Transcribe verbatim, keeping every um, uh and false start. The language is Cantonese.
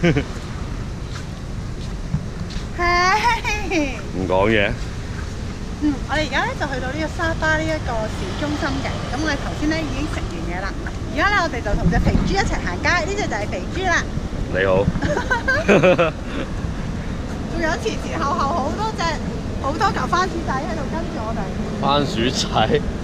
係。 唔講嘢。 嗯，我哋而家咧就去到呢個沙巴呢一個市中心嘅，咁我哋頭先咧已經食完嘢啦，而家咧我哋就同隻肥豬一齊行街，呢隻就係肥豬啦。 你好。 仲有前前後後好多隻好多嚿番薯仔喺度跟住我哋。 番薯仔。